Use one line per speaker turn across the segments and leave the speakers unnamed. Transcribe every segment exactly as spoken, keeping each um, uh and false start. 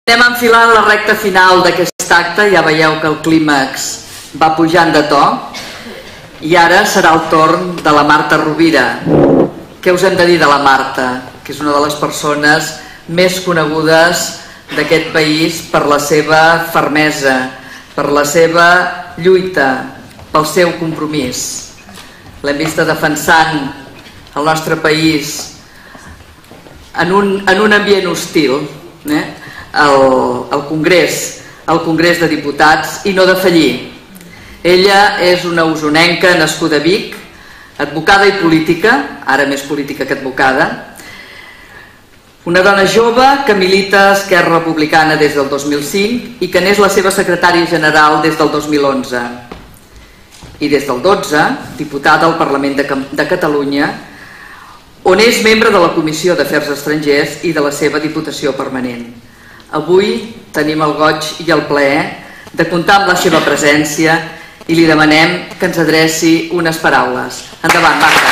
Anem enfilant la recta final d'aquest acte, ja veieu que el clímax va pujant de to, i ara serà el torn de la Marta Rovira. Què us hem de dir de la Marta? Que és una de les persones més conegudes d'aquest país per la seva fermesa, per la seva lluita, pel seu compromís. L'hem vista defensant el nostre país en un, en un ambient hostil, eh? el, el Congrés, el Congrés de Diputats, i no defallir. Ella és una usonenca nascuda a Vic, advocada i política, ara més política que advocada, una dona jove que milita a Esquerra Republicana des del dos mil cinc i que n'és la seva secretària general des del dos mil onze. I des del dotze, diputada al Parlament de, de Catalunya, on és membre de la Comissió d'Afers Estrangers i de la seva Diputació Permanent. Avui tenim el goig i el plaer de comptar amb la seva presència i li demanem que ens adreci unes paraules. Endavant, Marta.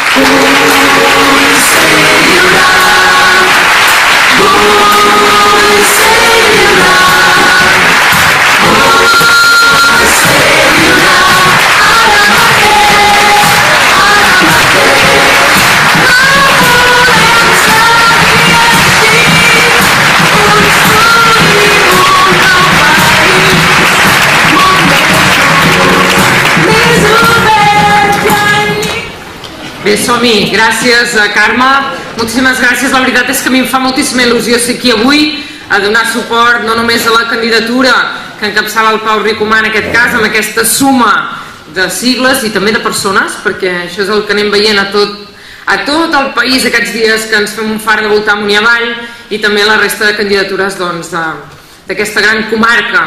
Bé, som-hi. Gràcies, Carme. Moltíssimes gràcies. La veritat és que a mi em fa moltíssima il·lusió ser aquí avui a donar suport no només a la candidatura que encapçala el Pau Ricomà en aquest cas, amb aquesta suma de sigles i també de persones, perquè això és el que anem veient a tot, a tot el país aquests dies que ens fem un fart de voltar amunt i avall, i també la resta de candidatures doncs, d'aquesta gran comarca.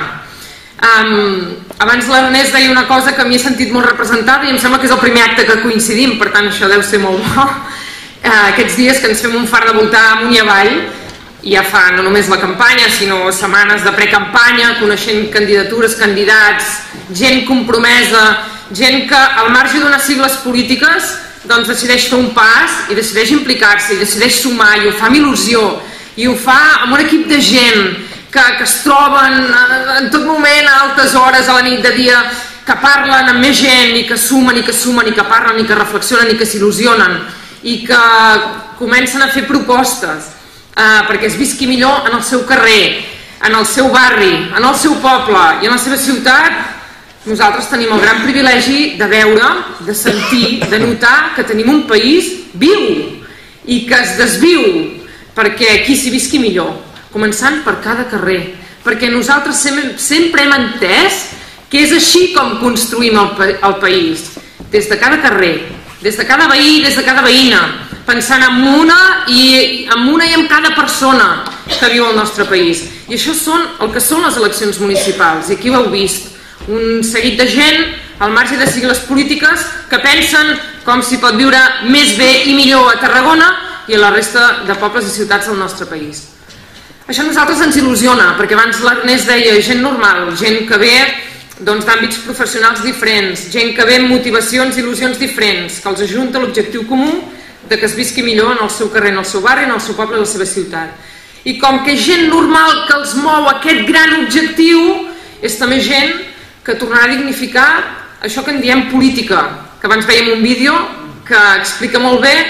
Um, abans l'Ernest deia una cosa que m'hi he sentit molt representada i em sembla que és el primer acte que coincidim, per tant això deu ser molt bo. Uh, aquests dies que ens fem un fart de voltar amunt i avall, ja fa no només la campanya sinó setmanes de precampanya, coneixent candidatures, candidats, gent compromesa, gent que al marge d'unes sigles polítiques doncs decideix fer un pas i decideix implicar-se i decideix sumar i ho fa amb il·lusió i ho fa amb un equip de gent Que, que es troben en tot moment a altes hores a la nit de dia, que parlen amb més gent i que sumen i que sumen i que parlen i que reflexionen i que s'il·lusionen i que comencen a fer propostes eh, perquè es visqui millor en el seu carrer, en el seu barri, en el seu poble i en la seva ciutat. Nosaltres tenim el gran privilegi de veure, de sentir, de notar que tenim un país viu i que es desviu perquè aquí s'hi visqui millor, començant per cada carrer, perquè nosaltres sempre hem entès que és així com construïm el país, des de cada carrer, des de cada veí, des de cada veïna, pensant en una i en una i en cada persona que viu al nostre país. I això són el que són les eleccions municipals, i aquí ho heu vist, un seguit de gent al marge de sigles polítiques que pensen com s'hi pot viure més bé i millor a Tarragona i a la resta de pobles i ciutats del nostre país. Això a nosaltres ens il·lusiona, perquè abans l'Ernest deia gent normal, gent que ve doncs, d'àmbits professionals diferents, gent que ve amb motivacions i il·lusions diferents, que els ajunta l'objectiu comú de que es visqui millor en el seu carrer, en el seu barri, en el seu poble i en la seva ciutat. I com que gent normal que els mou aquest gran objectiu és també gent que tornarà a dignificar això que en diem política, que abans veiem un vídeo que explica molt bé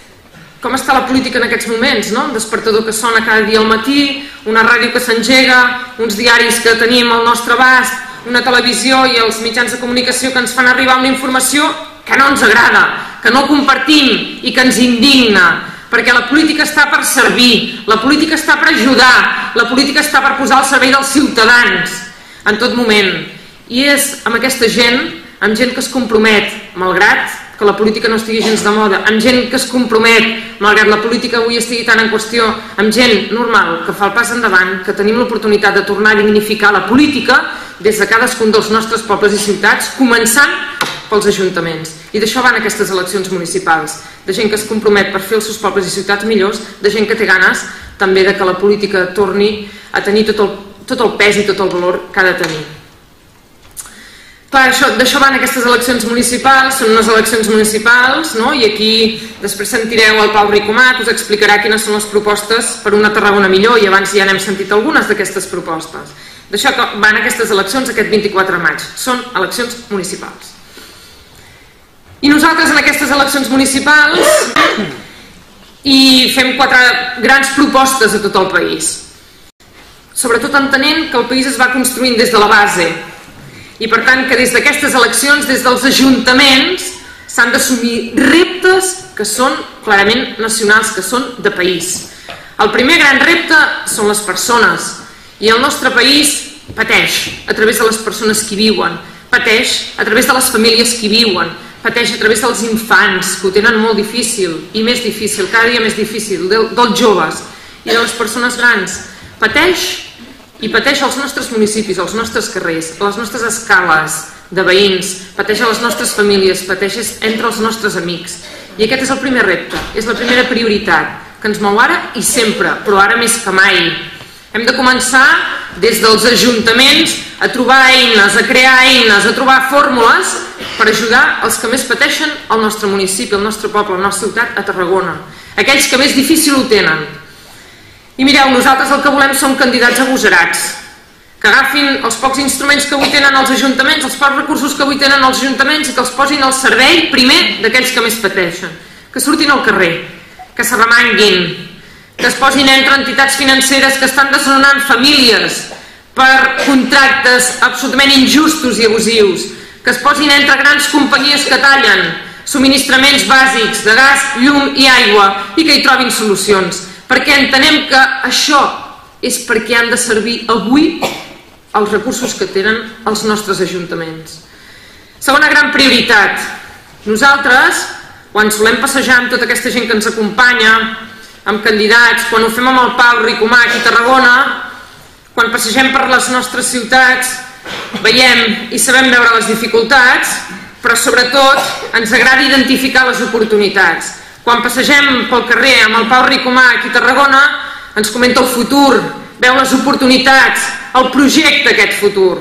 com està la política en aquests moments, no? Un despertador que sona cada dia al matí, una ràdio que s'engega, uns diaris que tenim al nostre abast, una televisió i els mitjans de comunicació que ens fan arribar una informació que no ens agrada, que no compartim i que ens indigna, perquè la política està per servir, la política està per ajudar, la política està per posar al servei dels ciutadans en tot moment. I és amb aquesta gent, amb gent que es compromet, malgrat que la política no estigui gens de moda, amb gent que es compromet, malgrat la política avui estigui tan en qüestió, amb gent normal que fa el pas endavant, que tenim l'oportunitat de tornar a dignificar la política des de cadascun dels nostres pobles i ciutats, començant pels ajuntaments. I d'això van aquestes eleccions municipals, de gent que es compromet per fer els seus pobles i ciutats millors, de gent que té ganes també de que la política torni a tenir tot el, tot el pes i tot el valor que ha de tenir. D'això van aquestes eleccions municipals, són unes eleccions municipals, i aquí després sentireu el Pau Ricomà, que us explicarà quines són les propostes per una Tarragona millor, i abans ja n'hem sentit algunes d'aquestes propostes. D'això van aquestes eleccions aquest vint-i-quatre de maig, són eleccions municipals. I nosaltres en aquestes eleccions municipals hi fem quatre grans propostes a tot el país, sobretot entenent que el país es va construint des de la base, i per tant que des d'aquestes eleccions, des dels ajuntaments, s'han d'assumir reptes que són clarament nacionals, que són de país. El primer gran repte són les persones, i el nostre país pateix a través de les persones que hi viuen, pateix a través de les famílies que hi viuen, pateix a través dels infants, que ho tenen molt difícil, i més difícil, cada dia més difícil, dels joves i de les persones grans. Pateix i pateix als nostres municipis, als nostres carrers, a les nostres escales de veïns, pateix a les nostres famílies, pateix entre els nostres amics. I aquest és el primer repte, és la primera prioritat, que ens mou ara i sempre, però ara més que mai. Hem de començar des dels ajuntaments a trobar eines, a crear eines, a trobar fórmules per ajudar els que més pateixen al nostre municipi, al nostre poble, a la nostra ciutat, a Tarragona. Aquells que més difícil ho tenen. I mireu, nosaltres el que volem són candidats agosarats, que agafin els pocs instruments que avui tenen els ajuntaments, els pocs recursos que avui tenen els ajuntaments, i que els posin al servei primer d'aquells que més pateixen, que surtin al carrer, que s'arremanguin, que es posin entre entitats financeres que estan desnonant famílies per contractes absolutament injustos i abusius, que es posin entre grans companyies que tallen subministraments bàsics de gas, llum i aigua, i que hi trobin solucions, perquè entenem que això és perquè han de servir avui els recursos que tenen els nostres ajuntaments. Segona gran prioritat. Nosaltres, quan solem passejar amb tota aquesta gent que ens acompanya, amb candidats, quan ho fem amb el Pau Ricomà aquí a Tarragona, quan passegem per les nostres ciutats, veiem i sabem veure les dificultats, però sobretot ens agrada identificar les oportunitats. Quan passegem pel carrer amb el Pau Ricomà aquí a Tarragona, ens comenta el futur, veu les oportunitats, el projecte d'aquest futur.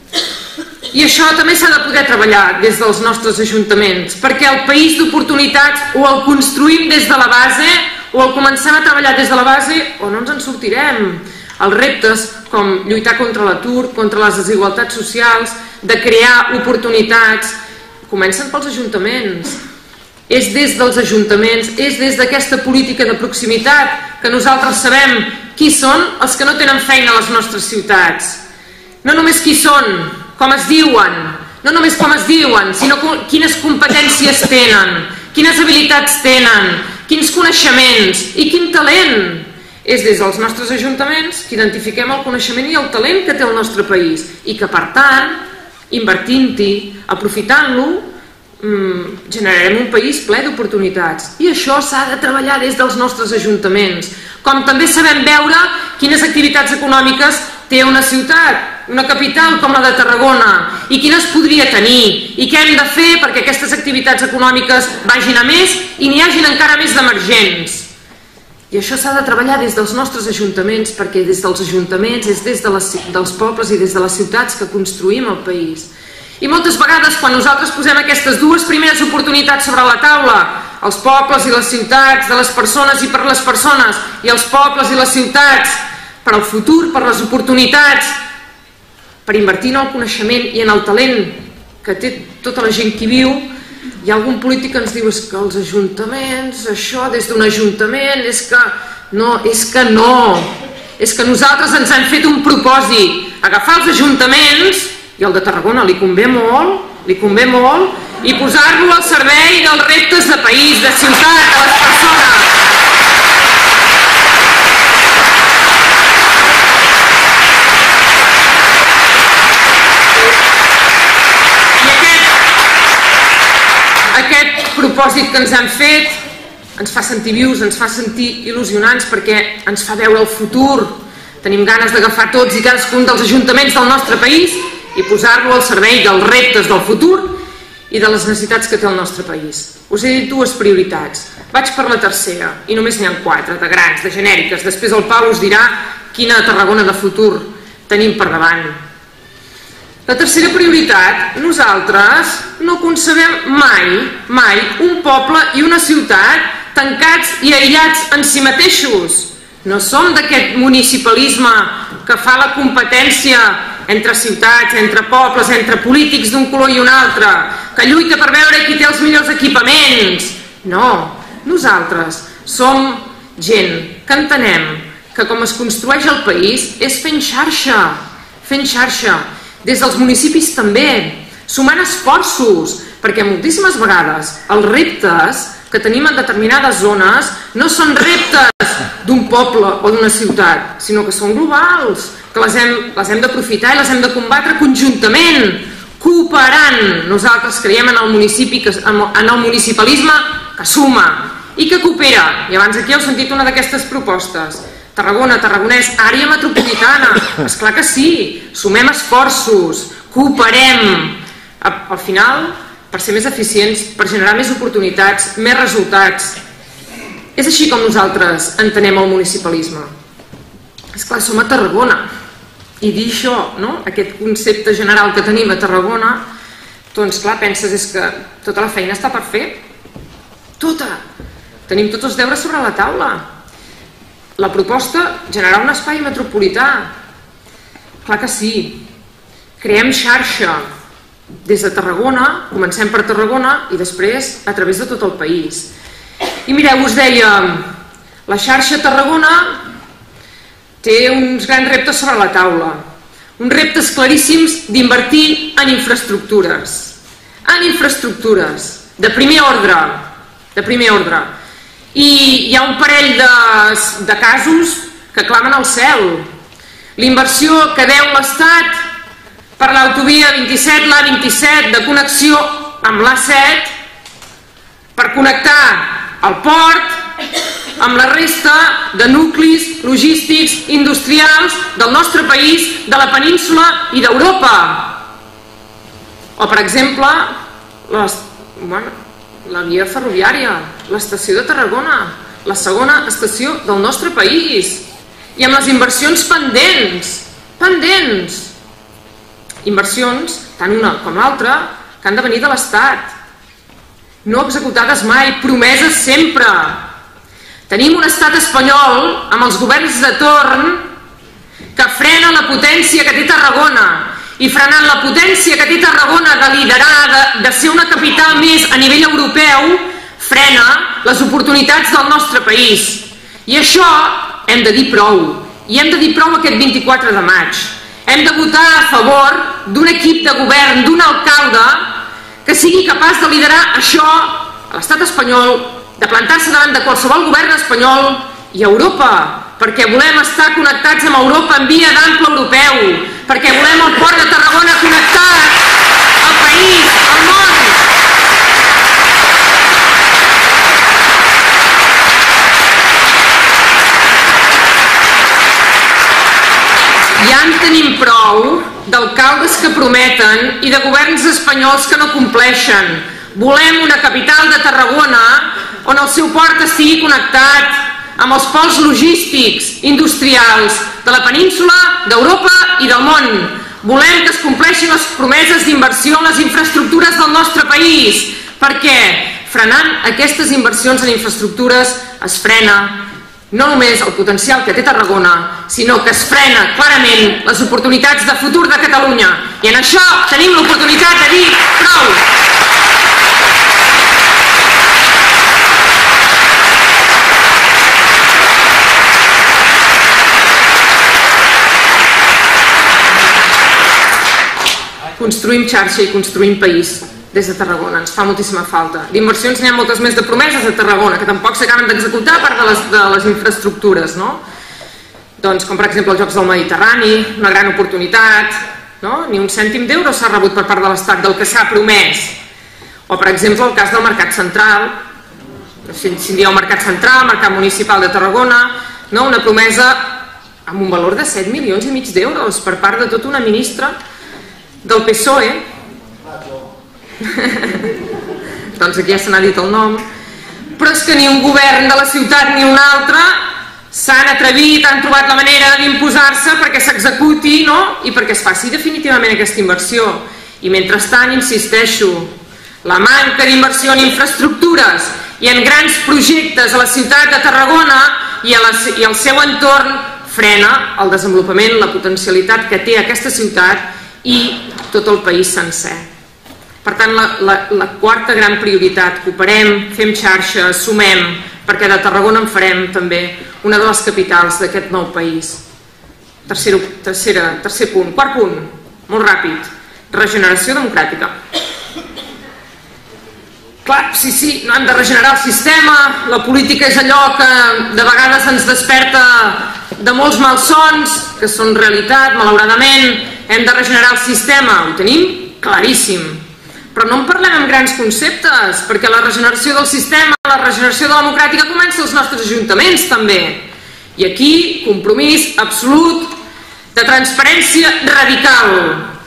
I això també s'ha de poder treballar des dels nostres ajuntaments, perquè el país d'oportunitats o el construïm des de la base, o el comencem a treballar des de la base, o no ens en sortirem. Els reptes com lluitar contra l'atur, contra les desigualtats socials, de crear oportunitats, comencen pels ajuntaments. És des dels ajuntaments, és des d'aquesta política de proximitat que nosaltres sabem qui són els que no tenen feina a les nostres ciutats. No només qui són, com es diuen, no només com es diuen, sinó quines competències tenen, quines habilitats tenen, quins coneixements i quin talent. És des dels nostres ajuntaments que identifiquem el coneixement i el talent que té el nostre país i que, per tant, invertint-hi, aprofitant-lo, generarem un país ple d'oportunitats. I això s'ha de treballar des dels nostres ajuntaments. Com també sabem veure quines activitats econòmiques té una ciutat, una capital com la de Tarragona, i quines podria tenir, i què hem de fer perquè aquestes activitats econòmiques vagin a més i n'hi hagin encara més d'emergents. I això s'ha de treballar des dels nostres ajuntaments, perquè des dels ajuntaments és des dels pobles i des de les ciutats que construïm el país. I moltes vegades quan nosaltres posem aquestes dues primeres oportunitats sobre la taula, els pobles i les ciutats, de les persones i per les persones, i els pobles i les ciutats, per al futur, per les oportunitats, per invertir en el coneixement i en el talent que té tota la gent que hi viu, hi ha algun polític que ens diu és que els ajuntaments, això des d'un ajuntament, és que no, és que no, és que nosaltres ens hem fet un propòsit, agafar els ajuntaments, i el de Tarragona li convé molt, li convé molt, i posar-lo al servei dels reptes de país, de ciutat, de les persones. I aquest, aquest propòsit que ens han fet ens fa sentir vius, ens fa sentir il·lusionants, perquè ens fa veure el futur. Tenim ganes d'agafar tots i cadascun dels ajuntaments del nostre país i posar-lo al servei dels reptes del futur i de les necessitats que té el nostre país. Us he dit dues prioritats. Vaig per la tercera, i només n'hi ha quatre, de grans, de genèriques. Després el Pau us dirà quina Tarragona de futur tenim per davant. La tercera prioritat, nosaltres no concebem mai, mai un poble i una ciutat tancats i aïllats en si mateixos. No som d'aquest municipalisme que fa la competència entre ciutats, entre pobles, entre polítics d'un color i un altre, que lluita per veure qui té els millors equipaments. No, nosaltres som gent que entenem que com es construeix el país és fent xarxa, fent xarxa, des dels municipis també, sumant esforços, perquè moltíssimes vegades els reptes que tenim en determinades zones no són reptes d'un poble o d'una ciutat, sinó que són globals, que les hem, les hem d'aprofitar i les hem de combatre conjuntament, cooperant. Nosaltres creiem en el municipi, en el municipalisme que suma i que coopera. I abans aquí heu sentit una d'aquestes propostes. Tarragona, Tarragonès, àrea metropolitana, esclar que sí, sumem esforços, cooperem. Al final, per ser més eficients, per generar més oportunitats, més resultats. És així com nosaltres entenem el municipalisme. Esclar, som a Tarragona, i dir això, no? Aquest concepte general que tenim a Tarragona, doncs clar, penses és que tota la feina està per fer. Tota! Tenim tots els deures sobre la taula. La proposta, generar un espai metropolità. Clar que sí. Creem xarxa. Des de Tarragona, comencem per Tarragona i després a través de tot el país. I mireu, us deia, la xarxa Tarragona té uns grans reptes sobre la taula. Uns reptes claríssims d'invertir en infraestructures. En infraestructures. De primer ordre. De primer ordre. I hi ha un parell de, de casos que clamen al cel. L'inversió que deu l'Estat per l'autovia vint-i-set, l'A vint-i-set, de connexió amb l'A set, per connectar el port amb la resta de nuclis logístics industrials del nostre país, de la península i d'Europa. O, per exemple, les, bueno, la via ferroviària, l'estació de Tarragona, la segona estació del nostre país, i amb les inversions pendents, pendents, inversions, tant una com l'altra, que han de venir de l'Estat, no executades mai, promeses sempre. Tenim un estat espanyol, amb els governs de torn, que frena la potència que té Tarragona, i frenant la potència que té Tarragona de liderar, de, de ser una capital més a nivell europeu, frena les oportunitats del nostre país. I això hem de dir prou. I hem de dir prou aquest vint-i-quatre de maig. Hem de votar a favor d'un equip de govern, d'un alcalde, que sigui capaç de liderar això a l'estat espanyol, de plantar-se davant de qualsevol govern espanyol i a Europa, perquè volem estar connectats amb Europa en via d'ample europeu, perquè volem el port de Tarragona connectat al país, al món. Ja en tenim prou d'alcaldes que prometen i de governs espanyols que no compleixen. Volem una capital de Tarragona on el seu port estigui connectat amb els pols logístics, industrials de la península, d'Europa i del món. Volem que es compleixin les promeses d'inversió en les infraestructures del nostre país, perquè frenant aquestes inversions en infraestructures es frena no només el potencial que té Tarragona, sinó que es frena clarament les oportunitats de futur de Catalunya. I en això tenim l'oportunitat de dir prou. Construïm xarxa i construïm país des de Tarragona, ens fa moltíssima falta. D'inversions n'hi ha moltes més de promeses a Tarragona, que tampoc s'acaben d'executar a part de les, de les infraestructures, no? Doncs com per exemple els Jocs del Mediterrani, una gran oportunitat, no? Ni un cèntim d'euro s'ha rebut per part de l'Estat del que s'ha promès. O per exemple el cas del Mercat Central, si en dieu Mercat Central, Mercat Municipal de Tarragona, no? Una promesa amb un valor de set milions i mig d'euros per part de tota una ministra del P S O E. Doncs aquí ja se n'ha dit el nom. Però és que ni un govern de la ciutat ni un altre s'han atrevit, han trobat la manera d'imposar-se perquè s'executi, no? I perquè es faci definitivament aquesta inversió. I mentrestant, insisteixo, la manca d'inversió en infraestructures i en grans projectes a la ciutat de Tarragona i, a la, i al seu entorn frena el desenvolupament, la potencialitat que té aquesta ciutat i tot el país sencer. Per tant, la, la, la quarta gran prioritat, cooperem, fem xarxa, sumem, perquè de Tarragona en farem també una de les capitals d'aquest nou país. Tercer, tercera, tercer punt. Quart punt, molt ràpid, regeneració democràtica. Clar, sí, sí, no hem de regenerar el sistema, la política és allò que de vegades ens desperta de molts malsons, que són realitat, malauradament, hem de regenerar el sistema, ho tenim claríssim. Però no en parlem en grans conceptes, perquè la regeneració del sistema, la regeneració de la democràtica comença als nostres ajuntaments també. I aquí, compromís absolut de transparència radical.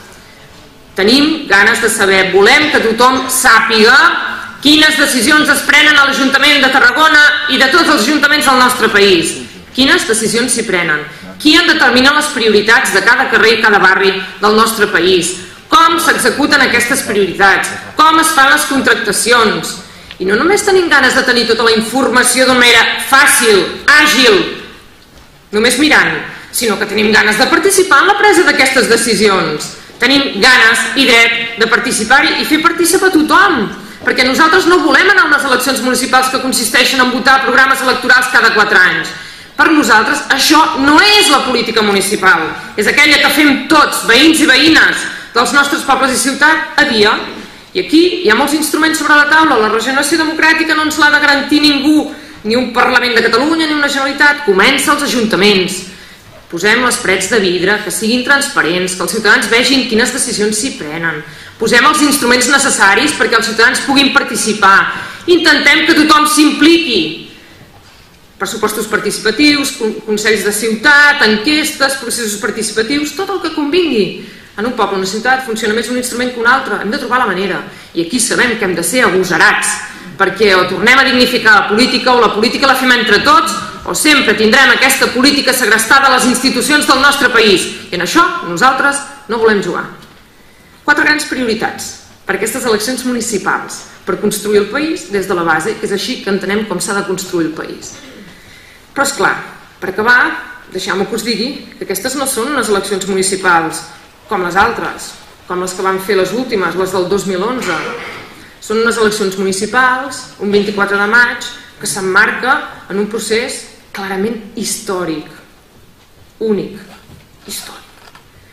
Tenim ganes de saber, volem que tothom sàpiga quines decisions es prenen a l'Ajuntament de Tarragona i de tots els ajuntaments del nostre país. Quines decisions s'hi prenen? Qui en determina les prioritats de cada carrer i cada barri del nostre país? Com s'executen aquestes prioritats? Com es fan les contractacions? I no només tenim ganes de tenir tota la informació d'una manera fàcil, àgil, només mirant, sinó que tenim ganes de participar en la presa d'aquestes decisions. Tenim ganes i dret de participar-hi i fer participar tothom, perquè nosaltres no volem anar a unes eleccions municipals que consisteixen en votar programes electorals cada quatre anys. Per nosaltres això no és la política municipal, és aquella que fem tots, veïns i veïnes, dels nostres pobles i ciutat a dia. I aquí hi ha molts instruments sobre la taula. La regeneració democràtica no ens l'ha de garantir ningú, ni un Parlament de Catalunya ni una Generalitat. Comença als ajuntaments. Posem les parets de vidre, que siguin transparents, que els ciutadans vegin quines decisions s'hi prenen. Posem els instruments necessaris perquè els ciutadans puguin participar. Intentem que tothom s'impliqui. Pressupostos participatius, consells de ciutat, enquestes, processos participatius, tot el que convingui. En un poble, una ciutat, funciona més un instrument que un altre. Hem de trobar la manera. I aquí sabem que hem de ser agosarats, perquè o tornem a dignificar la política o la política la fem entre tots, o sempre tindrem aquesta política segrestada a les institucions del nostre país. I en això nosaltres no volem jugar. Quatre grans prioritats per aquestes eleccions municipals, per construir el país des de la base, que és així que entenem com s'ha de construir el país. Però és clar, per acabar, deixeu-me que us digui que aquestes no són unes eleccions municipals com les altres, com les que van fer les últimes, les del dos mil onze. Són unes eleccions municipals, un vint-i-quatre de maig, que s'emmarca en un procés clarament històric, únic, històric.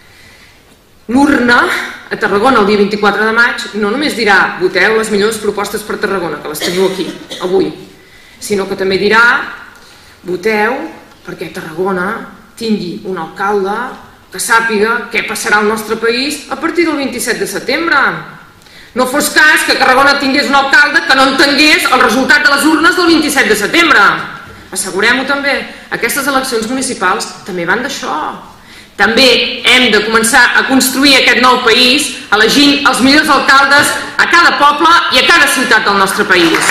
L'urna a Tarragona el dia vint-i-quatre de maig no només dirà voteu les millors propostes per Tarragona, que les teniu aquí, avui, sinó que també dirà voteu perquè Tarragona tingui un alcalde que sàpiga què passarà al nostre país a partir del vint-i-set de setembre. No fos cas que Tarragona tingués un alcalde que no entengués el resultat de les urnes del vint-i-set de setembre. Assegurem-ho també. Aquestes eleccions municipals també van d'això. També hem de començar a construir aquest nou país elegint els millors alcaldes a cada poble i a cada ciutat del nostre país.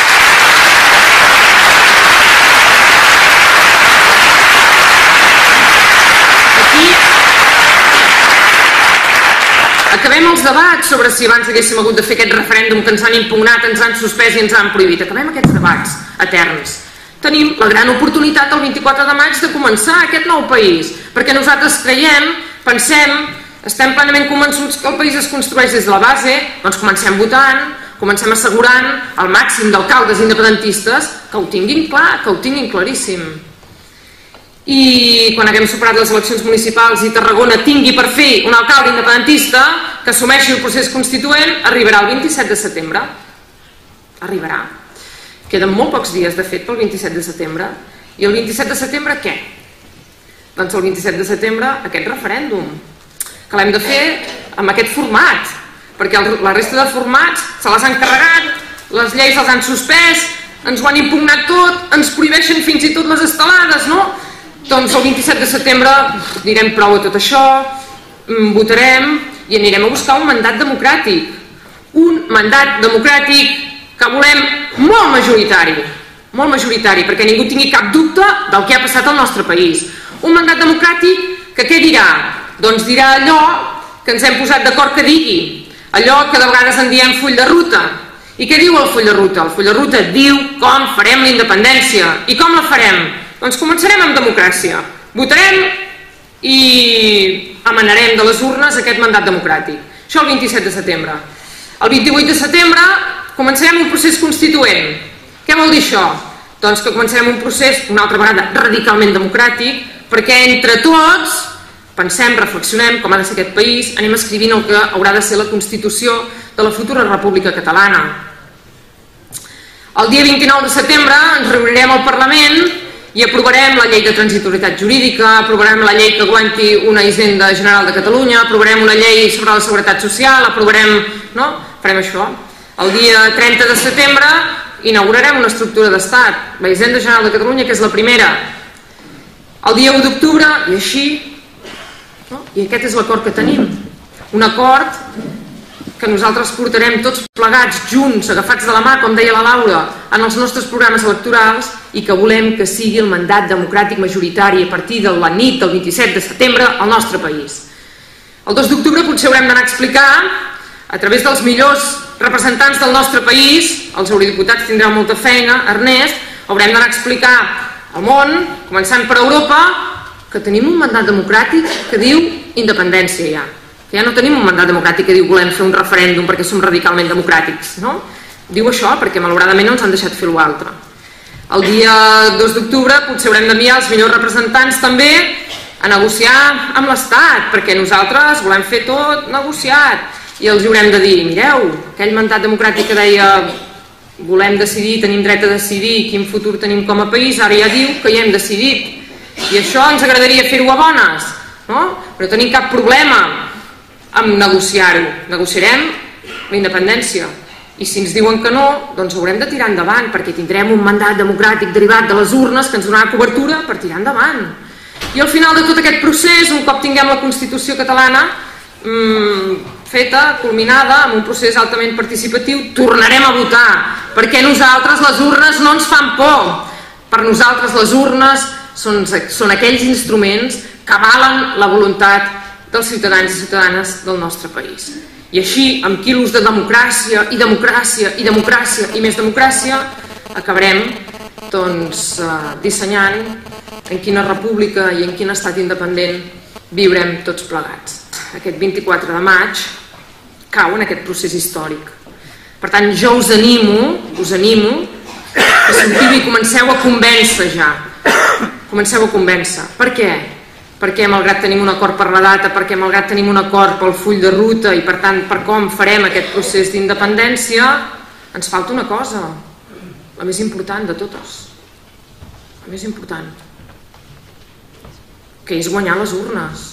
Acabem els debats sobre si abans haguéssim hagut de fer aquest referèndum que ens han impugnat, ens han suspès i ens han prohibit. Acabem aquests debats eterns. Tenim la gran oportunitat el vint-i-quatre de maig de començar aquest nou país, perquè nosaltres creiem, pensem, estem plenament convençuts que el país es construeix des de la base, doncs comencem votant, comencem assegurant el màxim d'alcaldes independentistes que ho tinguin clar, que ho tinguin claríssim. I quan haguem superat les eleccions municipals i Tarragona tingui per fi un alcalde independentista que assumeixi el procés constituent, arribarà el vint-i-set de setembre. Arribarà. Queden molt pocs dies, de fet, pel vint-i-set de setembre. I el vint-i-set de setembre què? Doncs el vint-i-set de setembre aquest referèndum, que l'hem de fer amb aquest format, perquè la resta de formats se les han carregat, les lleis les han suspès, ens ho han impugnat tot, ens prohibeixen fins i tot les estelades, no? Doncs el vint-i-set de setembre direm prou a tot això, votarem i anirem a buscar un mandat democràtic. Un mandat democràtic que volem molt majoritari. molt majoritari, perquè ningú tingui cap dubte del que ha passat al nostre país. Un mandat democràtic que què dirà? Doncs dirà allò que ens hem posat d'acord que digui, allò que de vegades en diem full de ruta. I què diu el full de ruta? El full de ruta diu com farem la independència. I com la farem? Doncs començarem amb democràcia. Votarem i emanarem de les urnes aquest mandat democràtic. Això el vint-i-set de setembre. El vint-i-vuit de setembre començarem un procés constituent. Què vol dir això? Doncs que començarem un procés, una altra vegada, radicalment democràtic, perquè entre tots pensem, reflexionem com ha de ser aquest país, anem escrivint el que haurà de ser la Constitució de la futura República Catalana. El dia vint-i-nou de setembre ens reunirem al Parlament i aprovarem la llei de transitorietat jurídica, aprovarem la llei que aguanti una Hisenda General de Catalunya, aprovarem una llei sobre la seguretat social, aprovarem... no? Farem això. El dia trenta de setembre inaugurarem una estructura d'estat, la Hisenda General de Catalunya, que és la primera. El dia u d'octubre, i així, no? I aquest és l'acord que tenim. Un acord que nosaltres portarem tots plegats, junts, agafats de la mà, com deia la Laura, en els nostres programes electorals i que volem que sigui el mandat democràtic majoritari a partir de la nit del vint-i-set de setembre al nostre país. El dos d'octubre potser haurem d'anar a explicar, a través dels millors representants del nostre país, els eurodiputats tindran molta feina, Ernest, haurem d'anar a explicar al món, començant per Europa, que tenim un mandat democràtic que diu independència ja. Que ja no tenim un mandat democràtic que diu volem fer un referèndum perquè som radicalment democràtics, no? Diu això perquè malauradament no ens han deixat fer l'altre. El dia dos d'octubre potser haurem d'enviar els millors representants també a negociar amb l'Estat, perquè nosaltres volem fer tot negociat i els haurem de dir, mireu, aquell mandat democràtic que deia volem decidir, tenim dret a decidir quin futur tenim com a país, ara ja diu que ja hem decidit i això ens agradaria fer-ho a bones, no? Però no tenim cap problema amb negociar-ho, negociarem la independència i si ens diuen que no, doncs haurem de tirar endavant perquè tindrem un mandat democràtic derivat de les urnes que ens donarà cobertura per tirar endavant. I al final de tot aquest procés, un cop tinguem la Constitució catalana mmm, feta, culminada, amb un procés altament participatiu, tornarem a votar, perquè nosaltres les urnes no ens fan por. Per nosaltres les urnes són, són aquells instruments que avalen la voluntat dels ciutadans i ciutadanes del nostre país. I així, amb quilos de democràcia, i democràcia, i democràcia, i més democràcia, acabarem doncs, eh, dissenyant en quina república i en quin estat independent viurem tots plegats. Aquest vint-i-quatre de maig cau en aquest procés històric. Per tant, jo us animo, us animo que sortiu i comenceu a convèncer ja. Comenceu a convèncer. Per què? Perquè malgrat tenim un acord per la data, perquè malgrat tenim un acord pel full de ruta i per tant per com farem aquest procés d'independència, ens falta una cosa, la més important de totes, la més important, que és guanyar les urnes.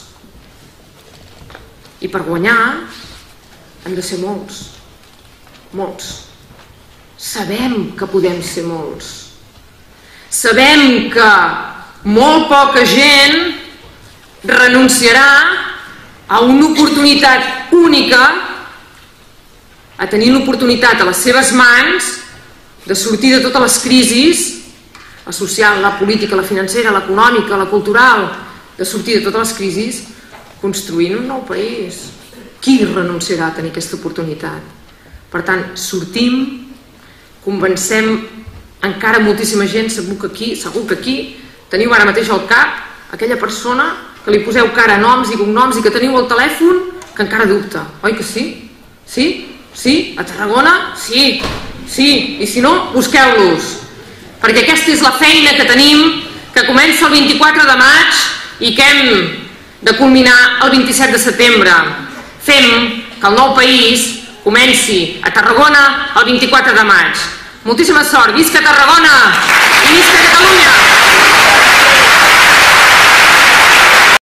I per guanyar hem de ser molts, molts. Sabem que podem ser molts. Sabem que molt poca gent renunciarà a una oportunitat única, a tenir l'oportunitat a les seves mans de sortir de totes les crisis, la social, la política, la financera, l'econòmica, la cultural, de sortir de totes les crisis construint un nou país. Qui renunciarà a tenir aquesta oportunitat? Per tant, sortim, convencem encara moltíssima gent, segur que aquí, segur que aquí teniu ara mateix al cap aquella persona que li poseu cara, noms i cognoms i que teniu al telèfon que encara dubta, oi que sí? Sí? Sí? A Tarragona? Sí, sí, i si no, busqueu-los, perquè aquesta és la feina que tenim, que comença el vint-i-quatre de maig i que hem de culminar el vint-i-set de setembre. Fem que el nou país comenci a Tarragona el vint-i-quatre de maig. Moltíssima sort, visca Tarragona i visca Catalunya!